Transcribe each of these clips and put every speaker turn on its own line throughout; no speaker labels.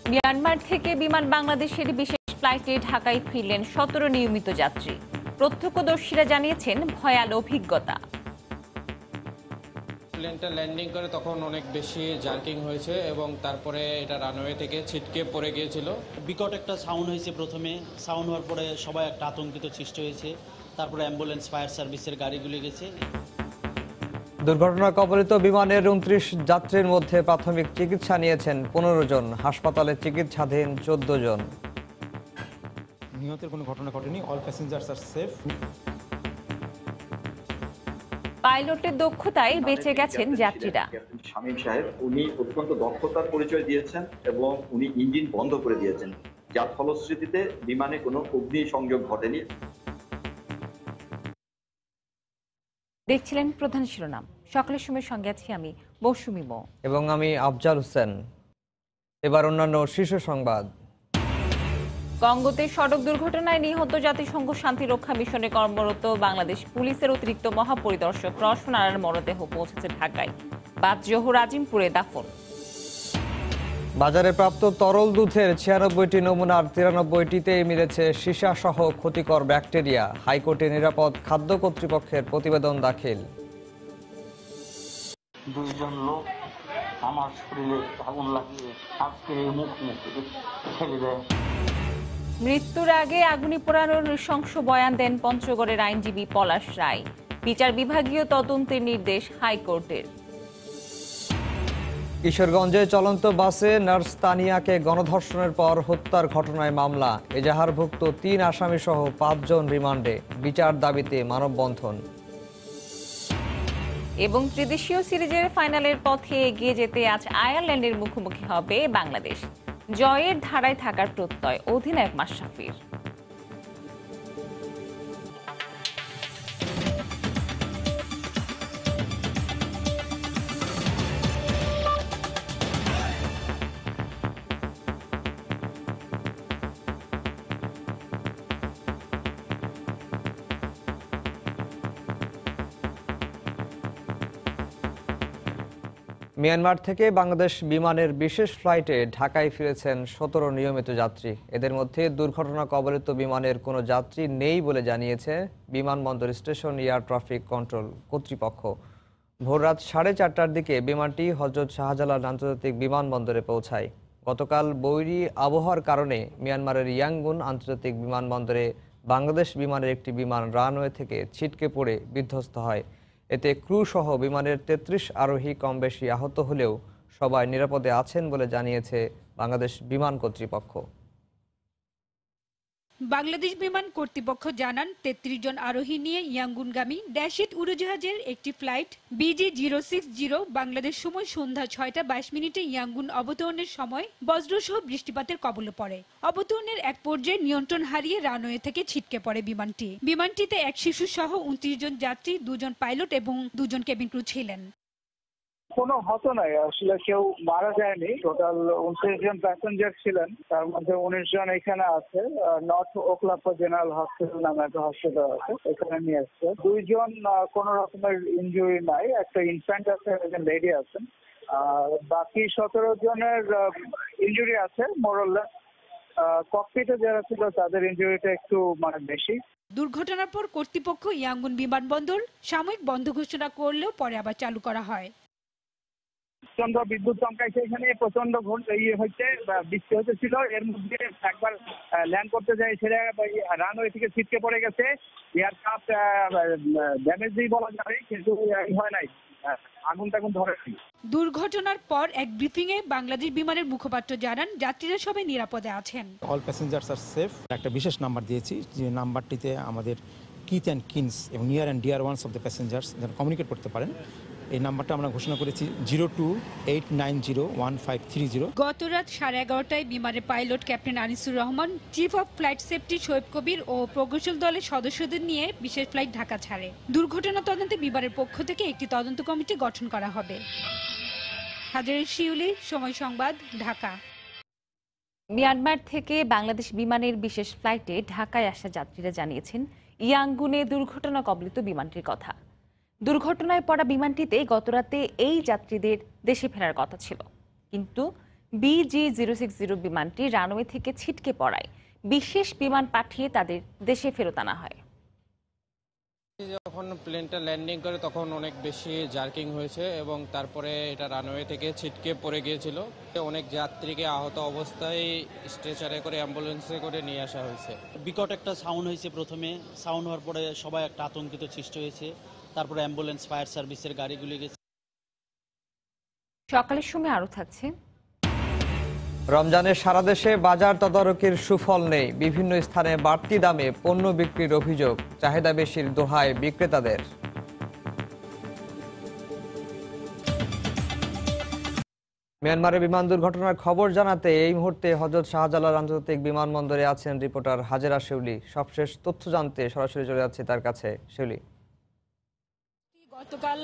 Myanmar থেকে বিমান বাংলাদেশের বিশেষ ফ্লাইটে ঢাকায় ফিরলেন ১৭ নিয়মিত যাত্রী। প্রত্যক্ষদর্শীরা জানিয়েছেন ভয়াল অভিজ্ঞতা।
প্লেনটা ল্যান্ডিং করে তখন অনেক বেশি জার্কিং হয়েছে এবং তারপরে এটা রানওয়ে থেকে ছিটকে পড়ে গিয়েছিল।
বিকট একটা সাউন্ড হয়েছে, প্রথমে সাউন্ড হওয়ার পরে সবাই একটা আতঙ্কিত সৃষ্টি হয়েছে। তারপরে অ্যাম্বুলেন্স, ফায়ার সার্ভিসের গাড়িগুলি গেছে।
দুর্ঘটনা কবলিত বিমানের ২৯ যাত্রীর মধ্যে প্রাথমিক চিকিৎসা নিয়েছেন ১৫ জন, হাসপাতালে চিকিৎসাধীন ১৪ জন।
নিহতের কোনো ঘটনা ঘটেনি, অল প্যাসেঞ্জার্স আর সেফ।
পাইলটের দক্ষতায় বেঁচে গেছেন যাত্রীরা।
শামীম সাহেব উনি অত্যন্ত দক্ষতার পরিচয় দিয়েছেন এবং উনি ইঞ্জিন বন্ধ করে দিয়েছেন, যার ফলশ্রুতিতে বিমানে কোনো অগ্নি সংযোগ ঘটেনি।
দেখছিলেন প্রধান শিরোনাম। সকালের সময় সঙ্গে আছি আমি মৌসুমী মো
এবং আমি আফজাল হোসেন। এবার অন্যান্য শীর্ষ সংবাদ।
কঙ্গোতে সড়ক দুর্ঘটনায় নিহত জাতিসংঘ শান্তিরক্ষা মিশনে কর্মরত বাংলাদেশ পুলিশের অতিরিক্ত মহাপরিদর্শক রওশন আরার মরদেহ পৌঁছেছে ঢাকায়। বাদ জোহর আজিমপুরে দাফন।
বাজারে প্রাপ্ত তরল দুধের ৯৬টি নমুনার ৯৩টিতেই মিলেছে সীসা সহ ক্ষতিকর ব্যাকটেরিয়া। হাইকোর্টে নিরাপদ খাদ্য কর্তৃপক্ষের প্রতিবেদন দাখিল।
দুইজন লোক আমার শরীরে আগুন লাগিয়ে আজকে মুখ ফেলে দেয়।
মৃত্যুর আগে আগুনে পোড়ানোর নৃশংস বয়ান দেন পঞ্চগড়ের আইনজীবী পলাশ রায়। বিচার বিভাগীয় তদন্তের নির্দেশ হাইকোর্টের।
কিশোরগঞ্জে চলন্ত বাসে নার্স তানিয়াকে গণধর্ষণের পর হত্যার ঘটনায় মামলা। এজাহারভুক্ত ৩ আসামি সহ ৫ জন রিমান্ডে। বিচার দাবিতে মানববন্ধন।
এবং ত্রিদেশীয় সিরিজের ফাইনালের পথে এগিয়ে যেতে আজ আয়ারল্যান্ডের মুখোমুখি হবে বাংলাদেশ। জয়ের ধারায় থাকার প্রত্যয় অধিনায়ক মাশরাফির।
মিয়ানমার থেকে বাংলাদেশ বিমানের বিশেষ ফ্লাইটে ঢাকায় ফিরেছেন ১৭ নিয়মিত যাত্রী। এদের মধ্যে দুর্ঘটনা কবলিত বিমানের কোনো যাত্রী নেই বলে জানিয়েছে বিমানবন্দর স্টেশন এয়ার ট্রাফিক কন্ট্রোল কর্তৃপক্ষ। ভোররাত ৪:৩০টার দিকে বিমানটি হযরত শাহজালাল আন্তর্জাতিক বিমানবন্দরে পৌঁছায়। গতকাল বৈরী আবহাওয়ার কারণে মিয়ানমারের ইয়াঙ্গুন আন্তর্জাতিক বিমানবন্দরে বাংলাদেশ বিমানের একটি বিমান রানওয়ে থেকে ছিটকে পড়ে বিধ্বস্ত হয়। এতে ক্রু সহ বিমানের ৩৩ আরোহী কম বেশি আহত হলেও সবাই নিরাপদে আছেন বলে জানিয়েছে বাংলাদেশ বিমান কর্তৃপক্ষ।
বাংলাদেশ বিমান কর্তৃপক্ষ জানান ৩৩ জন আরোহী নিয়ে ইয়াঙ্গুনগামী ড্যাশিট উড়োজাহাজের একটি ফ্লাইট BG060 বাংলাদেশ সময় সন্ধ্যা ৬:২২ ইয়াঙ্গুন অবতরণের সময় বজ্রসহ বৃষ্টিপাতের কবলে পড়ে। অবতরণের এক পর্যায়ে নিয়ন্ত্রণ হারিয়ে রানওয়ে থেকে ছিটকে পড়ে বিমানটি। বিমানটিতে এক শিশু সহ ২৯ জন যাত্রী, ২ জন পাইলট এবং ২ জন কেবিন ক্রু ছিলেন।
কোনো হত নাই, আসলে কেউ মারা যায়নি। টোটাল ২৯ জন প্যাসেঞ্জার ছিলেন, তার মধ্যে ১৯ জন এখানে আছে। নর্থ ওকলাপো জেনারেল হসপিটাল নামে একটা হসপিটাল আছে, এখানে নিয়ে আসছে। ২ জন কোনো রকমের ইনজুরি নাই, একটা ইনফ্যান্ট আছে, একজন লেডি আছেন। আর বাকি ১৭ জনের ইনজুরি আছে মোরলেস। ককপিটে যারা ছিল তাদের ইনজুরিটা একটু বেশি।
দুর্ঘটনার পর কর্তৃপক্ষ ইয়াঙ্গুন বিমানবন্দর সাময়িক বন্ধ ঘোষণা করলেও পরে আবার চালু করা হয়।
প্রচন্ড বিদ্যুৎ চমকাইছে, এখানে প্রচন্ড হচ্ছে, বৃষ্টি হচ্ছিল। এর মধ্যে একবার ল্যান্ড করতে যায়, সেটা রানওয়ে থেকে ছিটকে পড়ে গেছে। এয়ারক্রাফট ড্যামেজ বলা যায়, কিন্তু হয় নাই, আগুন টাগুন ধরেনি।
দুর্ঘটনার পর এক ব্রিফিংয়ে বাংলাদেশ বিমানের মুখপাত্র জানান যাত্রীরা সবাই নিরাপদে আছেন।
All passengers are safe. একটা বিশেষ নাম্বার দিয়েছি, যে নাম্বারটিতে আমাদের কিথ অ্যান্ড কিনস এবং near and dear ones of the passengers যেন কমিউনিকেট করতে পারেন। এই নাম্বারটা আমরা ঘোষণা করেছি 0289015530।
গত রাত 11:30টায় বিমানের pilot captain Anisur Rahman, chief of flight safety Shoaib Kabir ও প্রকৌশল দলের সদস্যদের নিয়ে বিশেষ ফ্লাইট ঢাকা ছাড়ে। দুর্ঘটনা তদন্তে বিমানের পক্ষ থেকে একটি তদন্ত কমিটি গঠন করা হবে। হাজারের শিউলি, সময় সংবাদ, ঢাকা।
মিয়ানমার থেকে বাংলাদেশ বিমানের বিশেষ ফ্লাইটে ঢাকায় আসা যাত্রীরা জানিয়েছেন ইয়াঙ্গুনে দুর্ঘটনা কবলিত বিমানটির কথা। দুর্ঘটনায় পড়া বিমানটিতে গতরাতে এই যাত্রীদের দেশে ফেরার কথা ছিল, কিন্তু BG-060 বিমানটি রানওয়ে থেকে ছিটকে পড়ায় বিশেষ বিমান পাঠিয়ে তাদের দেশে ফেরত আনা হয়।
যখন প্লেনটা ল্যান্ডিং করে তখন অনেক বেশি জার্কিং হয়েছে এবং তারপরে এটা রানওয়ে থেকে ছিটকে পড়ে গিয়েছিল। অনেক যাত্রীকে আহত অবস্থায় স্ট্রেচারে করে অ্যাম্বুলেন্সে করে নিয়ে আসা হয়েছে।
বিকট একটা সাউন্ড হয়েছে প্রথমে, সাউন্ড হওয়ার পরে সবাই একটা আতঙ্কিত সৃষ্টি হয়েছে। তারপরে অ্যাম্বুলেন্স ফায়ার সার্ভিসের গাড়িগুলি গেছে।
সকালের সময় আরও থাকছে।
রমজানের সারা দেশে বাজার তদারকির সুফল নেই। বিভিন্ন স্থানে বাড়তি দামে পণ্য বিক্রির অভিযোগ, চাহিদা বেশির দোহায় বিক্রেতাদের। মিয়ানমারে বিমান দুর্ঘটনার খবর জানাতে এই মুহূর্তে হযরত শাহজালাল আন্তর্জাতিক বিমানবন্দরে আছেন রিপোর্টার হাজেরা শিউলি। সবশেষ তথ্য জানতে সরাসরি চলে যাচ্ছে তার কাছে। শিউলি,
গতকাল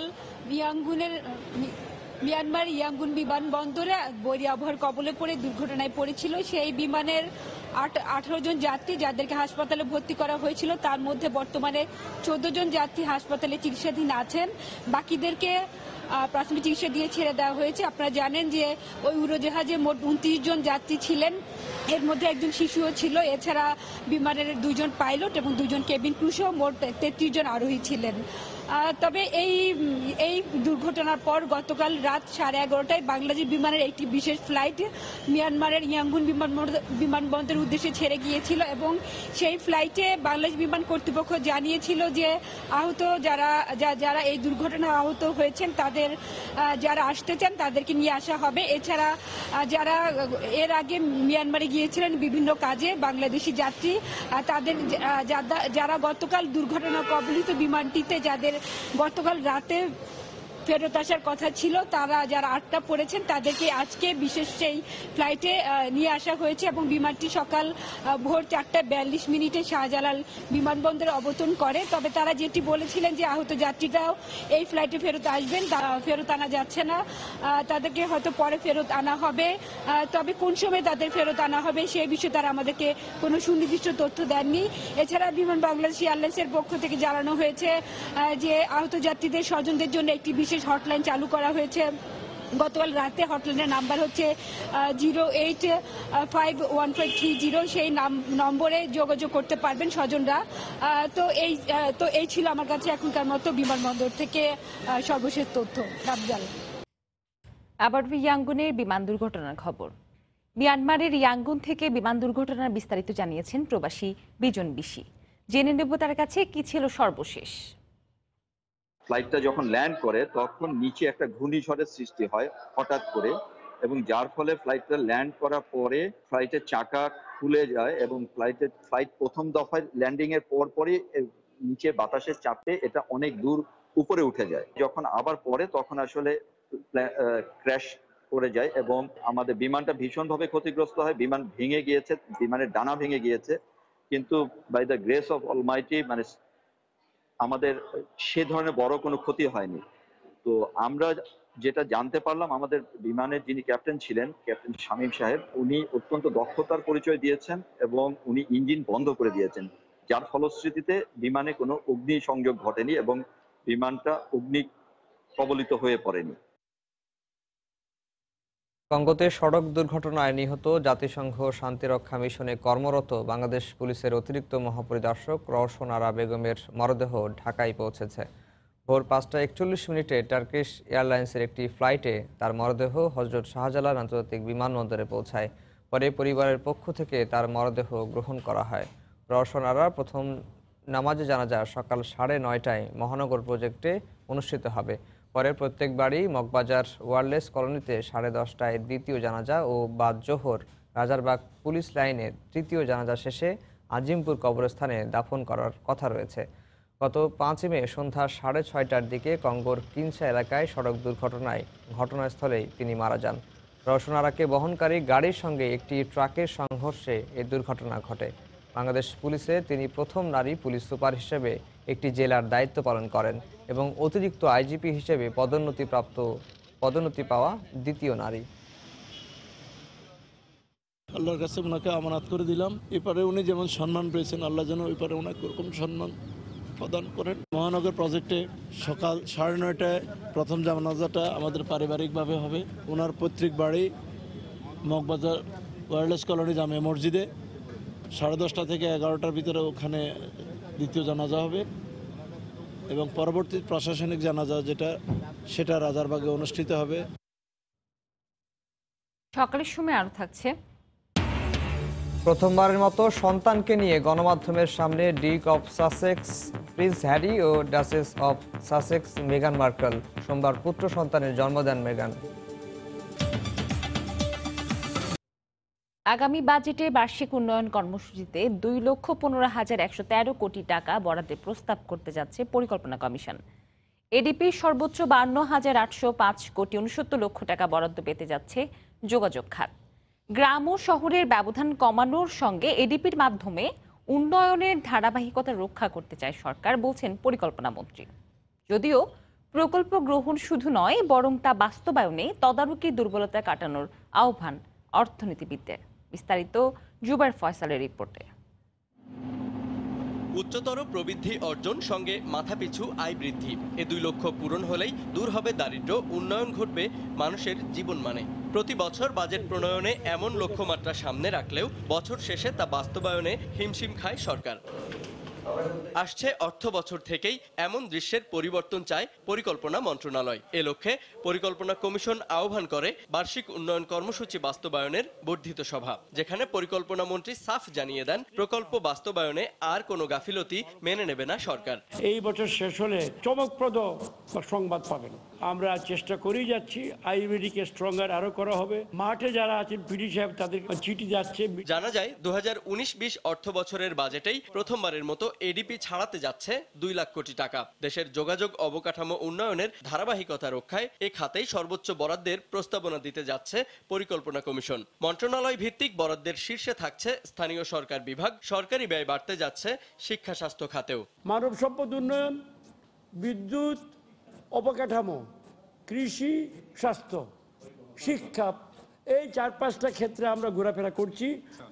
মিয়ানমার ইয়াঙ্গুন বিমানবন্দরে বৈরী আবহাওয়ার কবলে পড়ে দুর্ঘটনায় পড়েছিল সেই বিমানের 18 জন যাত্রী যাদেরকে হাসপাতালে ভর্তি করা হয়েছিল, তার মধ্যে বর্তমানে 14 জন যাত্রী হাসপাতালে চিকিৎসাধীন আছেন। বাকিদেরকে প্রাথমিক চিকিৎসা দিয়ে ছেড়ে দেওয়া হয়েছে। আপনারা জানেন যে ওই উড়োজাহাজে মোট 29 জন যাত্রী ছিলেন, এর মধ্যে একজন শিশুও ছিল। এছাড়া বিমানের 2 জন পাইলট এবং 2 জন কেবিন ক্রু সহ মোট 33 জন আরোহী ছিলেন। তবে এই দুর্ঘটনার পর গতকাল রাত 11:30টায় বাংলাদেশ বিমানের একটি বিশেষ ফ্লাইট মিয়ানমারের ইয়াঙ্গুন বিমানবন্দরের উদ্দেশ্যে ছেড়ে গিয়েছিল এবং সেই ফ্লাইটে বাংলাদেশ বিমান কর্তৃপক্ষ জানিয়েছিল যে আহত যারা এই দুর্ঘটনায় আহত হয়েছেন তাদের যারা আসতে চান তাদেরকে নিয়ে আসা হবে। এছাড়া যারা এর আগে মিয়ানমারে গিয়েছিলেন বিভিন্ন কাজে বাংলাদেশি যাত্রী, তাদের যারা গতকাল দুর্ঘটনা কবলিত বিমানটিতে যাদের গতকাল রাতে ফেরত আসার কথা ছিল, তারা যারা আটকা পড়েছেন তাদেরকে আজকে বিশেষ সেই ফ্লাইটে নিয়ে আসা হয়েছে এবং বিমানটি সকাল ভোর 4:42 শাহজালাল বিমানবন্দরে অবতরণ করে। তবে তারা যেটি বলেছিলেন যে আহত যাত্রীরাও এই ফ্লাইটে ফেরত আসবেন, ফেরত আনা যাচ্ছে না, তাদেরকে হয়তো পরে ফেরত আনা হবে। তবে কোন সময় তাদের ফেরত আনা হবে সেই বিষয়ে তারা আমাদেরকে কোনো সুনির্দিষ্ট তথ্য দেননি। এছাড়া বিমান বাংলাদেশ এয়ারলাইন্সের পক্ষ থেকে জানানো হয়েছে যে আহত যাত্রীদের স্বজনদের জন্য একটি বিশেষ হটলাইন চালু করা হয়েছে। গতকাল রাতে হটলাইনের নাম্বার হচ্ছে 0851530। সেই নম্বরে যোগাযোগ করতে পারবেন স্বজনরা। তো এই ছিল আমার কাছে এখনকার মতো বিমানবন্দর থেকে সর্বশেষ তথ্য। রাবজাল।
আবার ইয়াঙ্গুনের বিমান দুর্ঘটনার খবর। মিয়ানমারের ইয়াঙ্গুন থেকে বিমান দুর্ঘটনার বিস্তারিত জানিয়েছেন প্রবাসী বিজন বিশি। জেনে নেব তার কাছে কি ছিল সর্বশেষ।
ফ্লাইটটা যখন ল্যান্ড করে তখন নিচে একটা ঘূর্ণিঝড়ের সৃষ্টি হয় হঠাৎ করে, এবং যার ফলে ফ্লাইটটা ল্যান্ড করার পরে ফ্লাইটের চাকা খুলে যায় এবং ফ্লাইট প্রথম দফায় ল্যান্ডিং এর পরই নিচে বাতাসের চাপে এটা অনেক দূর উপরে উঠে যায়। যখন আবার পরে তখন আসলে ক্র্যাশ করে যায় এবং আমাদের বিমানটা ভীষণভাবে ক্ষতিগ্রস্ত হয়। বিমান ভেঙে গিয়েছে, বিমানের ডানা ভেঙে গিয়েছে, কিন্তু by the grace of almighty আমাদের সে ধরনের বড় কোনো ক্ষতি হয়নি। তো আমরা যেটা জানতে পারলাম, আমাদের বিমানের যিনি ক্যাপ্টেন ছিলেন, ক্যাপ্টেন শামীম সাহেব, উনি অত্যন্ত দক্ষতার পরিচয় দিয়েছেন এবং উনি ইঞ্জিন বন্ধ করে দিয়েছেন, যার ফলশ্রুতিতে বিমানে কোনো অগ্নি সংযোগ ঘটেনি এবং বিমানটা অগ্নি কবলিত হয়ে পড়েনি।
কঙ্গোতে সড়ক দুর্ঘটনায় নিহত জাতিসংঘ শান্তিরক্ষা মিশনে কর্মরত বাংলাদেশ পুলিশের অতিরিক্ত মহাপরিদর্শক রওশন আরা বেগমের মরদেহ ঢাকায় পৌঁছেছে। ভোর 5:41 টার্কিশ এয়ারলাইন্সের একটি ফ্লাইটে তার মরদেহ হযরত শাহজালাল আন্তর্জাতিক বিমানবন্দরে পৌঁছায়। পরে পরিবারের পক্ষ থেকে তার মরদেহ গ্রহণ করা হয়। রওশন আরার প্রথম নামাজে জানাজা সকাল 9:30টায় মহানগর প্রজেক্টে অনুষ্ঠিত হবে। পরে প্রত্যেক বাড়ি মগবাজার ওয়ারলেস কলোনিতে 10:30টায় দ্বিতীয় জানাজা ও বাদ জোহর রাজারবাগ পুলিশ লাইনে তৃতীয় জানাজা শেষে আজিমপুর কবরস্থানে দাফন করার কথা রয়েছে। গত 5 মে সন্ধ্যা 6:30টার দিকে কঙ্গোর কিনসা এলাকায় সড়ক দুর্ঘটনায় ঘটনাস্থলেই তিনি মারা যান। রওশন আরাকে বহনকারী গাড়ির সঙ্গে একটি ট্রাকের সংঘর্ষে এই দুর্ঘটনা ঘটে। বাংলাদেশ পুলিশে তিনি প্রথম নারী পুলিশ সুপার হিসেবে একটি জেলার দায়িত্ব পালন করেন এবং অতিরিক্ত আইজিপি হিসেবে পদোন্নতি পাওয়া দ্বিতীয় নারী।
আল্লাহর কাছে ওনাকে আমানত করে দিলাম, এপারে উনি যেমন সম্মান পেয়েছেন আল্লাহ যেন ওই পারে ওনাকে ওরকম সম্মান প্রদান করেন। মহানগর প্রজেক্টে সকাল 9:30টায় প্রথম জানাজাটা আমাদের পারিবারিকভাবে হবে। ওনার পৈতৃক বাড়ি মগবাজার ওয়্যারলেস কলোনি জামে মসজিদে 10:30 থেকে 11টার ভিতরে ওখানে দ্বিতীয় জানাজা হবে এবং পরবর্তী প্রশাসনিক জানাজা সেটা রাজারবাগে অনুষ্ঠিত হবে।
সকালের সময় আরো থাকছে।
প্রথমবারের মতো সন্তানকে নিয়ে গণমাধ্যমের সামনে duke of Sussex prince Harry ও ডাচেস অফ সাসেক্স মেগান মার্কেল। সোমবার পুত্র সন্তানের জন্ম দেন মেগান।
আগামী বাজেটে বার্ষিক উন্নয়ন কর্মসূচিতে 2,15,113 কোটি টাকা বরাদ্দের প্রস্তাব করতে যাচ্ছে পরিকল্পনা কমিশন। এডিপি সর্বোচ্চ 52,805 কোটি 69 লক্ষ টাকা বরাদ্দ পেতে যাচ্ছে যোগাযোগ খাত। গ্রাম ও শহরের ব্যবধান কমানোর সঙ্গে এডিপির মাধ্যমে উন্নয়নের ধারাবাহিকতা রক্ষা করতে চায় সরকার, বলছেন পরিকল্পনা মন্ত্রী। যদিও প্রকল্প গ্রহণ শুধু নয়, বরং তা বাস্তবায়নে তদারকি দুর্বলতা কাটানোর আহ্বান অর্থনীতিবিদদের। বিস্তারিত জুবাইর ফয়সালের রিপোর্টে।
উচ্চতর প্রবৃদ্ধি অর্জন সঙ্গে মাথাপিছু আয় বৃদ্ধি, এ 2 লক্ষ্য পূরণ হলেই দূর হবে দারিদ্র্য, উন্নয়ন ঘটবে মানুষের জীবন মানে। প্রতি বছর বাজেট প্রণয়নে এমন লক্ষ্যমাত্রা সামনে রাখলেও বছর শেষে তা বাস্তবায়নে হিমশিম খায় সরকার। আসছে অর্থ বছর থেকেই এমন দৃশ্যের পরিবর্তন চায় পরিকল্পনা মন্ত্রণালয়। এ লক্ষ্যে পরিকল্পনা কমিশন আহ্বান করে বার্ষিক উন্নয়ন কর্মসূচি বাস্তবায়নের বর্ধিত সভা, যেখানে পরিকল্পনা মন্ত্রী সাফ জানিয়ে দেন প্রকল্প বাস্তবায়নে আর কোনো গাফিলতি মেনে নেবে না সরকার।
এই বছর শেষ হলে চমকপ্রদ সংবাদ পাবেন। আমরা চেষ্টা করেই যাচ্ছি, আইবিডিকে স্ট্রঙ্গার আরো করা হবে। মাঠে যারা আছেন পিডি সাহেব তাদের চিঠি যাচ্ছে।
জানা যায় 2019-20 অর্থ বছরের বাজেটেই প্রথমবারের মতো এডিপি ছাড়াতে যাচ্ছে 2 লাখ কোটি টাকা। দেশের যোগাযোগ অবকাঠামো উন্নয়নের ধারাবাহিকতা রক্ষায় এ খাতেই সর্বোচ্চ বরাদ্দের প্রস্তাবনা দিতে যাচ্ছে পরিকল্পনা কমিশন। মন্ত্রণালয় ভিত্তিক বরাদ্দের শীর্ষে থাকছে স্থানীয় সরকার বিভাগ, সরকারি ব্যয় বাড়তে যাচ্ছে শিক্ষা স্বাস্থ্য খাতেও।
মানব সম্পদ উন্নয়ন, বিদ্যুৎ, অবকাঠামো, কৃষি, স্বাস্থ্য, শিক্ষা, এই 4-5টা ক্ষেত্রে আমরা ঘোরাফেরা করছি।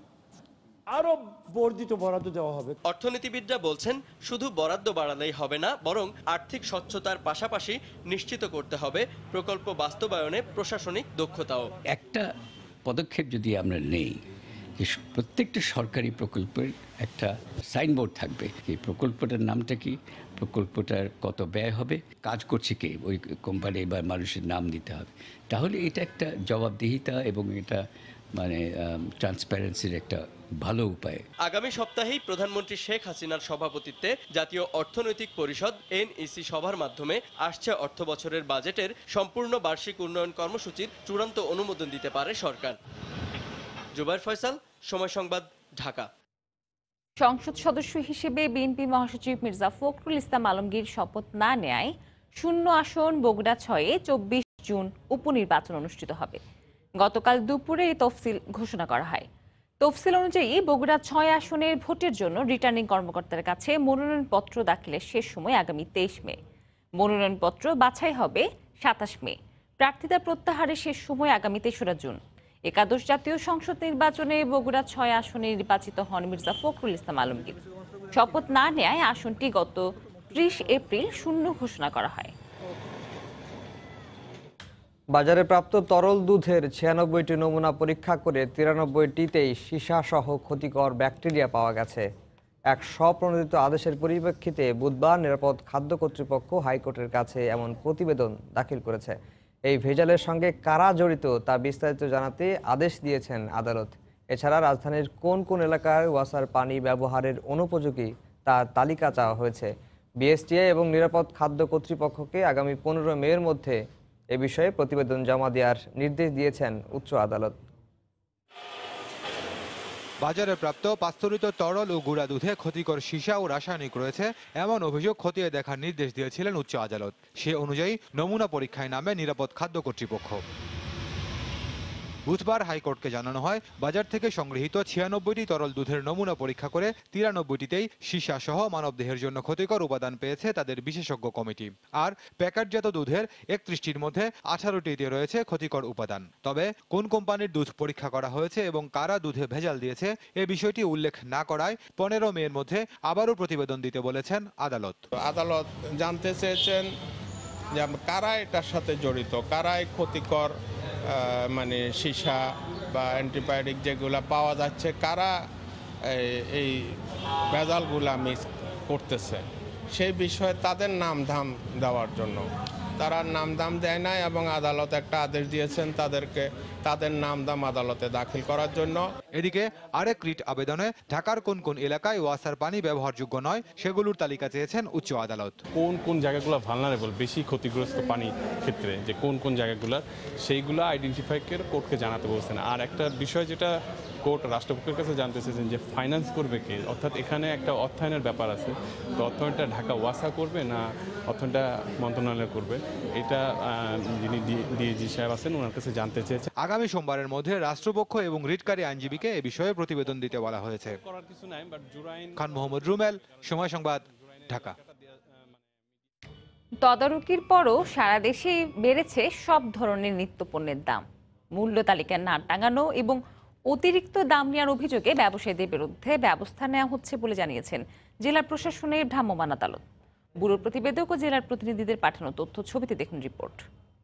আরো বর্ধিত বরাদ্দ দেওয়া হবে।
অর্থনীতিবিদরা বলছেন, শুধু বরাদ্দ বাড়ালেই হবে না, বরং আর্থিক স্বচ্ছতার পাশাপাশি নিশ্চিত করতে হবে প্রকল্প বাস্তবায়নে প্রশাসনিক দক্ষতাও।
একটা পদক্ষেপ যদি আমরা নেই, যে প্রত্যেকটা সরকারি প্রকল্পের একটা সাইনবোর্ড থাকবে, এই প্রকল্পটার নামটা কি, প্রকল্পটার কত ব্যয় হবে, কাজ করছে কে, ওই কোম্পানি বা মানুষের নাম দিতে হবে। তাহলে এটা একটা জবাবদিহিতা এবং এটা মানে ট্রান্সপারেন্সির একটা ভালো উপায়।
আগামী সপ্তাহেই প্রধানমন্ত্রী শেখ হাসিনার সভাপতিত্বে জাতীয় অর্থনৈতিক পরিষদ এনইসি সভার মাধ্যমে আসছে অর্থ বছরের বাজেটের সম্পূর্ণ বার্ষিক উন্নয়ন কর্মসূচির চূড়ান্ত অনুমোদন দিতে পারে সরকার। জুবাইর ফয়সাল, সময় সংবাদ, ঢাকা।
সংসদ সদস্য হিসেবে বিএনপি মহাসচিব মির্জা ফখরুল ইসলাম আলমগীর শপথ না নেয় শূন্য আসন বগুড়া 6-এ 24 জুন উপনির্বাচন অনুষ্ঠিত হবে। গতকাল দুপুরে এই তফসিল ঘোষণা করা হয়। তফসিল অনুযায়ী বগুড়া 6 আসনের ভোটের জন্য রিটার্নিং কর্মকর্তার কাছে মনোনয়নপত্র দাখিলের শেষ সময় আগামী 23 মে। মনোনয়নপত্র বাছাই হবে 27 মে। প্রার্থিতা প্রত্যাহারের শেষ সময় আগামী 3রা জুন। একাদশ জাতীয় সংসদ নির্বাচনে বগুড়া 6 আসনে নির্বাচিত হন মির্জা ফখরুল ইসলাম আলমগীর। শপথ না নেয় আসনটি গত 30 এপ্রিল শূন্য ঘোষণা করা হয়।
বাজারে প্রাপ্ত তরল দুধের 96টি নমুনা পরীক্ষা করে 93টিতেই সীসা সহ ক্ষতিকর ব্যাকটেরিয়া পাওয়া গেছে। এক স্বপ্রণোদিত আদেশের পরিপ্রেক্ষিতে বুধবার নিরাপদ খাদ্য কর্তৃপক্ষ হাইকোর্টের কাছে এমন প্রতিবেদন দাখিল করেছে। এই ভেজালের সঙ্গে কারা জড়িত তা বিস্তারিত জানাতে আদেশ দিয়েছেন আদালত। এছাড়া রাজধানীর কোন কোন এলাকার ওয়াসার পানি ব্যবহারের অনুপযোগী তার তালিকা চাওয়া হয়েছে। বিএসটিআই এবং নিরাপদ খাদ্য কর্তৃপক্ষকে আগামী 15 মের মধ্যে এ বিষয়ে প্রতিবেদন জমা দেওয়ার নির্দেশ দিয়েছেন উচ্চ আদালত।
বাজারে প্রাপ্ত পাস্তুরিত তরল ও গুঁড়া দুধে ক্ষতিকর সীসা ও রাসায়নিক রয়েছে এমন অভিযোগ খতিয়ে দেখার নির্দেশ দিয়েছিলেন উচ্চ আদালত। সে অনুযায়ী নমুনা পরীক্ষায় নামে নিরাপদ খাদ্য কর্তৃপক্ষ। বুধবার হাইকোর্টকে জানানো হয়, বাজার থেকে সংগৃহীত 96টি তরল দুধের নমুনা পরীক্ষা করে 93টিতেই সীসা সহ মানবদেহের জন্য ক্ষতিকর উপাদান পেয়েছে তাদের বিশেষজ্ঞ কমিটি। আর প্যাকেটজাত দুধের 31টির মধ্যে 18টিতে রয়েছে ক্ষতিকর উপাদান। তবে কোন কোম্পানির দুধ পরীক্ষা করা হয়েছে এবং কারা দুধে ভেজাল দিয়েছে এ বিষয়টি উল্লেখ না করায় 15 মের মধ্যে আবারও প্রতিবেদন দিতে বলেছেন আদালত।
আদালত জানতে চেয়েছেন যে কারা এটার সাথে জড়িত, কারা ক্ষতিকর মানে সীসা বা অ্যান্টিবায়োটিক যেগুলো পাওয়া যাচ্ছে, কারা এই ভেজালগুলা মিক্স করতেছে সেই বিষয়ে তাদের নামধাম দেওয়ার জন্য। তারা নামদাম দেয় নাই এবং আদালত একটা আদেশ দিয়েছেন তাদেরকে তাদের নামদাম আদালতে দাখিল করার জন্য।
এদিকে আরেক রিট আবেদনে ঢাকার কোন কোন এলাকায় ওয়াসার পানি ব্যবহারযোগ্য নয় সেগুলোর তালিকা চেয়েছেন উচ্চ আদালত।
কোন কোন জায়গাগুলো ভালনারেবল, বেশি ক্ষতিগ্রস্ত পানির ক্ষেত্রে, যে কোন কোন জায়গাগুলো, সেইগুলো আইডেন্টিফাই করে কোর্টকে জানাতে বলছেন। আর একটা বিষয় যেটা কোর্ট রাষ্ট্রপক্ষের কাছে জানতে চেয়েছেন যে ফাইন্যান্স করবে কে, অর্থাৎ এখানে একটা অর্থায়নের ব্যাপার আছে, তো অর্থায়নটা ঢাকা ওয়াসা করবে না অর্থায়নটা মন্ত্রণালয় করবে, এটা যিনি ডিএজি সাহেব আছেন ওনার কাছে জানতে চেয়েছেন।
আগামী সোমবারের মধ্যে রাষ্ট্রপক্ষ এবং রিটকারী আইনজীবীকে এ বিষয়ে প্রতিবেদন দিতে বলা হয়েছে। খান মোহাম্মদ রুমেল, সময় সংবাদ, ঢাকা।
তদারকির পরও সারা দেশে বেড়েছে সব ধরনের নিত্যপণ্যের দাম। মূল্য তালিকা না টাঙানো এবং অতিরিক্ত দাম নেওয়ার অভিযোগে ব্যবসায়ীদের বিরুদ্ধে ব্যবস্থা নেওয়া হচ্ছে বলে জানিয়েছেন জেলা প্রশাসনের ভ্রাম্যমাণ আদালত। ব্যুরো প্রতিবেদক ও জেলার প্রতিনিধিদের পাঠানো তথ্য ছবিতে দেখুন রিপোর্ট।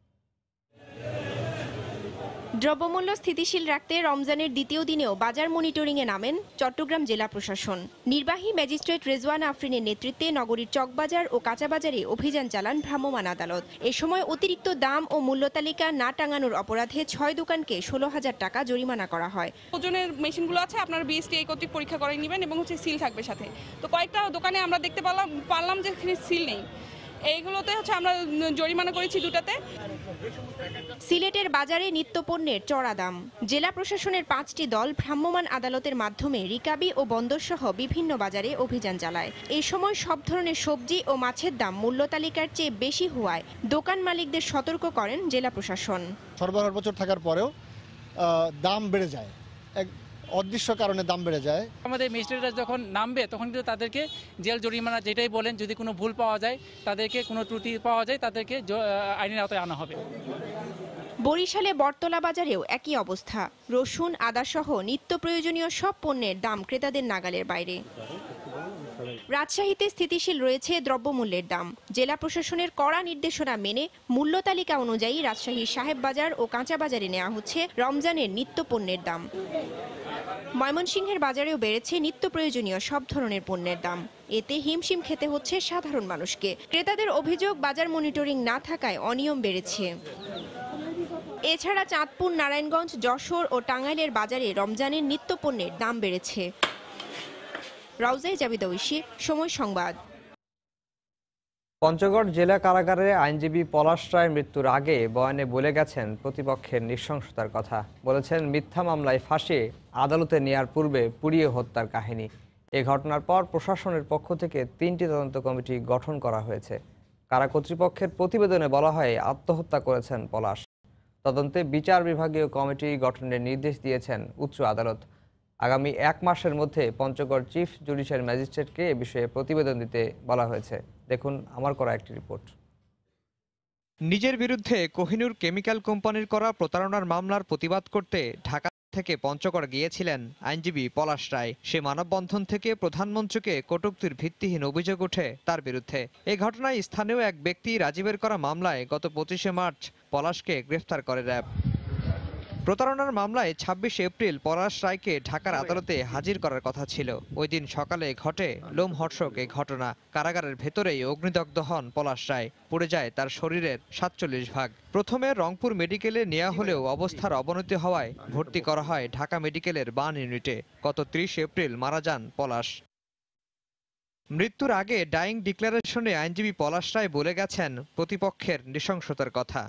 দ্রব্যমূল্য স্থিতিশীল রাখতে রমজানের দ্বিতীয় দিনেও বাজার মনিটরিংয়ে নামেন চট্টগ্রাম জেলা প্রশাসন। নির্বাহী ম্যাজিস্ট্রেট রেজওয়ান আফরিনের নেতৃত্বে নগরীর চকবাজার ও কাঁচাবাজারে অভিযান চালান ভ্রাম্যমাণ আদালত। এ সময় অতিরিক্ত দাম ও মূল্য তালিকা না টাঙানোর অপরাধে 6 দোকানকে 16,000 টাকা জরিমানা করা হয়।
ওজনের মেশিনগুলো আছে, আপনার বিএসটিআই কর্তৃক পরীক্ষা করে নেবেন এবং সিল থাকবে সাথে। তো কয়েকটা দোকানে আমরা দেখতে পারলাম যে সিল নেই, এইগুলোতে আমরা জরিমানা করেছি দুটাতে।
সিলেটের বাজারে নিত্যপণ্যের চড়া দাম। জেলা প্রশাসনের 5টি দল ভ্রাম্যমাণ আদালতের মাধ্যমে রিকাবি ও বন্দর সহ বিভিন্ন বাজারে অভিযান চালায়। এই সময় সব ধরনের সবজি ও মাছের দাম মূল্য তালিকার চেয়ে বেশি হওয়ায় দোকান মালিকদের সতর্ক করেন জেলা প্রশাসন।
সরবরাহ বছর থাকার পরেও দাম বেড়ে যায়, এক অদৃশ্য কারণে দাম বেড়ে যায়।
আমাদের ম্যাজিস্ট্রেটরা যখন নামবে তখন কিন্তু তাদেরকে জেল জরিমানা যেটাই বলেন, যদি কোনো ভুল পাওয়া যায়, তাদেরকে কোনো ত্রুটি পাওয়া যায়, তাদেরকে আইনের আওতায় আনা হবে।
বরিশালে বটতলা বাজারেও একই অবস্থা। রসুন, আদা সহ নিত্য প্রয়োজনীয় সব পণ্যের দাম ক্রেতাদের নাগালের বাইরে। রাজশাহীতে স্থিতিশীল রয়েছে দ্রব্যমূল্যের দাম। জেলা প্রশাসনের কড়া নির্দেশনা মেনে মূল্য তালিকা অনুযায়ী রাজশাহীর সাহেব বাজার ও কাঁচা বাজারে নেওয়া হচ্ছে রমজানের নিত্য পণ্যের দাম। ময়মনসিংহের বাজারেও বেড়েছে নিত্য প্রয়োজনীয় সব ধরনের পণ্যের দাম। এতে হিমশিম খেতে হচ্ছে সাধারণ মানুষকে। ক্রেতাদের অভিযোগ, বাজার মনিটরিং না থাকায় অনিয়ম বেড়েছে। এছাড়া চাঁদপুর, নারায়ণগঞ্জ, যশোর ও টাঙ্গাইলের বাজারে রমজানের নিত্য পণ্যের দাম বেড়েছে। রাউজাই জাবিদ ঐশী, সময় সংবাদ।
পঞ্চগড় জেলা কারাগারে আইনজীবী পলাশ রায় মৃত্যুর আগে বয়ানে বলে গেছেন প্রতিপক্ষের নৃশংসতার কথা। বলেছেন মিথ্যা মামলায় ফাঁসিয়ে আদালতে নেয়ার পূর্বে পুড়িয়ে হত্যার কাহিনী। এ ঘটনার পর প্রশাসনের পক্ষ থেকে 3টি তদন্ত কমিটি গঠন করা হয়েছে। কারা কর্তৃপক্ষের প্রতিবেদনে বলা হয় আত্মহত্যা করেছেন পলাশ। তদন্তে বিচার বিভাগীয় কমিটি গঠনের নির্দেশ দিয়েছেন উচ্চ আদালত। আগামী 1 মাসের মধ্যে পঞ্চগড় চিফ জুডিশিয়াল ম্যাজিস্ট্রেটকে এ বিষয়ে প্রতিবেদন দিতে বলা হয়েছে। দেখুন আমার করা একটি রিপোর্ট। নিজের বিরুদ্ধে কোহিনুর কেমিক্যাল কোম্পানির করা প্রতারণার মামলার প্রতিবাদ করতে ঢাকা থেকে পঞ্চগড় গিয়েছিলেন আইনজীবী পলাশ রায়। সে মানববন্ধন থেকে প্রধানমন্ত্রীকে কটূক্তির ভিত্তিহীন অভিযোগ ওঠে তার বিরুদ্ধে। এই ঘটনায় স্থানীয় এক ব্যক্তি রাজীবের করা মামলায় গত 25শে মার্চ পলাশকে গ্রেফতার করে র্যাব। প্রতারণার মামলায় 26 এপ্রিল পলাশ রায়কে ঢাকার আদালতে হাজির করার কথা ছিল। ওই দিন সকালে ঘটে লোমহর্ষক এই ঘটনা। কারাগারের ভেতরেই অগ্নিদগ্ধ হন পলাশ রায়। পুড়ে যায় তার শরীরের 47 ভাগ। প্রথমে রংপুর মেডিকেলে নেওয়া হলেও অবস্থার অবনতি হওয়ায় ভর্তি করা হয় ঢাকা মেডিকেলের বার্ন ইউনিটে। গত 30 এপ্রিল মারা যান পলাশ। মৃত্যুর আগে ডাইং ডিক্লারেশনে আইনজীবী পলাশ রায় বলে গেছেন প্রতিপক্ষের নৃশংসতার কথা।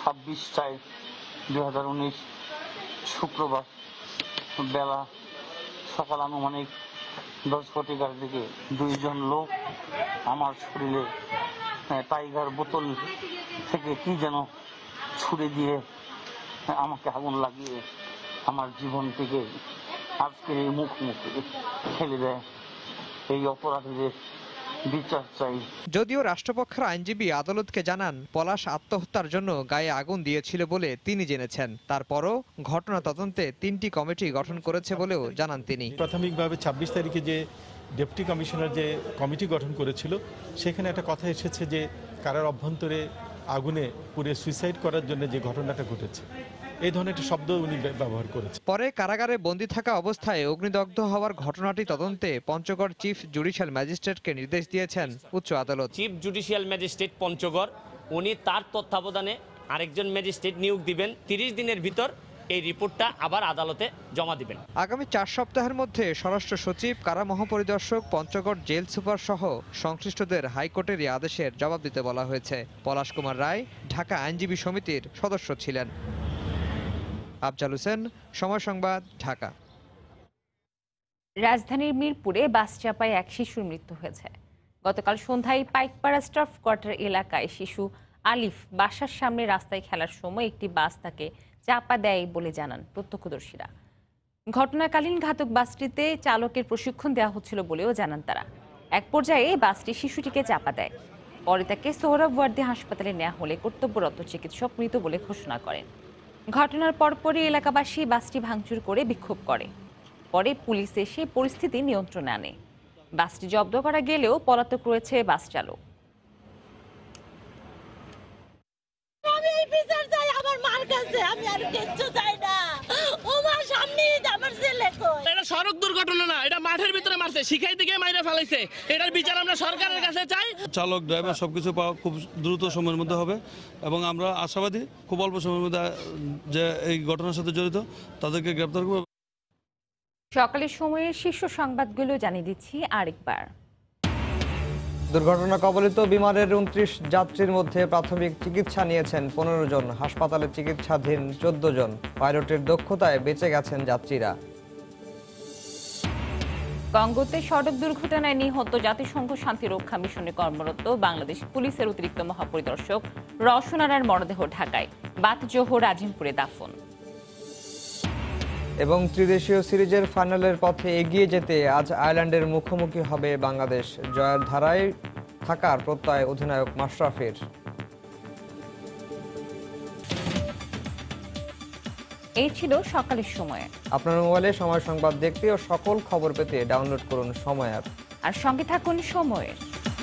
26/4/2019 শুক্রবার বেলা সকাল আনুমানিক 10:00 দিকে 2 জন লোক আমার শরীরে টাইগার বোতল থেকে কি যেন ছুড়ে দিয়ে আমাকে আগুন লাগিয়ে আমার জীবন থেকে আজকের এই মুখোমুখি ফেলে দেয়। এই অপরাধীদের বিচার চাই।
যদিও রাষ্ট্রপক্ষের আইনজীবী আদালতকে জানান পলাশ আত্মহত্যার জন্য গায়ে আগুন দিয়েছিল বলে তিনি জেনেছেন। তারপরও ঘটনা তদন্তে 3টি কমিটি গঠন করেছে বলেও জানান তিনি।
প্রাথমিকভাবে 26 তারিখে যে ডেপুটি কমিশনার যে কমিটি গঠন করেছিল সেখানে একটা কথা এসেছে যে কারার অভ্যন্তরে আগুনে পুড়ে সুইসাইড করার জন্য যে ঘটনাটা ঘটেছে এই ধরনের একটি শব্দ উনি ব্যবহার করেছেন।
পরে কারাগারে বন্দী থাকা অবস্থায় অগ্নিদগ্ধ হওয়ার ঘটনাটি তদন্তে পঞ্চগড় চিফ জুডিশিয়াল ম্যাজিস্ট্রেটকে নির্দেশ দিয়েছেন উচ্চ আদালত।
চিফ জুডিশিয়াল ম্যাজিস্ট্রেট পঞ্চগড় উনি তার তত্ত্বাবধানে আরেকজন ম্যাজিস্ট্রেট নিয়োগ দিবেন, 30 দিনের ভিতর এই রিপোর্টটা আবার আদালতে জমা দিবেন।
আগামী 4 সপ্তাহের মধ্যে স্বরাষ্ট্র সচিব, কারা মহাপরিদর্শক, পঞ্চগড় জেল সুপার সহ সংশ্লিষ্টদের হাইকোর্টের এই আদেশের জবাব দিতে বলা হয়েছে। পলাশ কুমার রায় ঢাকা আইনজীবী সমিতির সদস্য ছিলেন। আফজাল হোসেন, সময় সংবাদ, ঢাকা।
রাজধানীর মিরপুরে বাস চাপায় এক শিশুর মৃত্যু হয়েছে। গতকাল সন্ধ্যায় পাইকপাড়া স্টাফ কোয়ার্টার এলাকায় শিশু আলিফ বাসার সামনে রাস্তায় খেলার সময় একটি বাস তাকে চাপা দেয় বলে জানান প্রত্যক্ষদর্শীরা। ঘটনাকালীন ঘাতক বাসটিতে চালকের প্রশিক্ষণ দেওয়া হচ্ছিল বলেও জানান তারা। এক পর্যায়ে বাসটি শিশুটিকে চাপা দেয়। পরে তাকে সোহরাওয়ার্দী হাসপাতালে নেওয়া হলে কর্তব্যরত চিকিৎসক মৃত বলে ঘোষণা করেন। ঘটনার পরপরই এলাকাবাসী বাসটি ভাঙচুর করে বিক্ষোভ করে। পরে পুলিশ এসে পরিস্থিতি নিয়ন্ত্রণে আনে। বাসটি জব্দ করা গেলেও পলাতক রয়েছে বাস চালক।
সড়ক দুর্ঘটনা না, এটা মাঠের ভিতরে মারছে, শিখাইতে গিয়ে মাইরা ফেলাইছে। এটার বিচার আমরা সরকারের কাছে চাই।
চালক ড্রাইভার সবকিছু পাওয়া খুব দ্রুত সময়ের মধ্যে হবে এবং আমরা আশাবাদী খুব অল্প সময়ের মধ্যে যে এই ঘটনার সাথে জড়িত তাদেরকে গ্রেপ্তার করব।
সকালের সময়ের শীর্ষ সংবাদগুলো জানিয়ে দিচ্ছি আরেকবার।
দুর্ঘটনা কবলিত বিমানের 29 যাত্রীর মধ্যে প্রাথমিক চিকিৎসা নিয়েছেন 15 জন, হাসপাতালে চিকিৎসাধীন 14 জন। পাইলটের দক্ষতায় বেঁচে গেছেন যাত্রীরা।
কঙ্গোতে সড়ক দুর্ঘটনায় নিহত জাতিসংঘ শান্তিরক্ষা মিশনে কর্মরত বাংলাদেশ পুলিশের অতিরিক্ত মহাপরিদর্শক রওশন আরার মরদেহ ঢাকায়, বাদ জোহর আজিমপুরে দাফন।
এবং ত্রিদেশীয় সিরিজের ফাইনালের পথে এগিয়ে যেতে আজ আয়ারল্যান্ডের মুখোমুখি হবে বাংলাদেশ। জয়ের ধারায় থাকার প্রত্যয় অধিনায়ক মাশরাফির।
এই ছিল সকালের সময়।
আপনার মোবাইলে সময় সংবাদ দেখতে ও সকল খবর পেতে ডাউনলোড করুন সময় অ্যাপ।
আর সঙ্গে থাকুন সময়ের।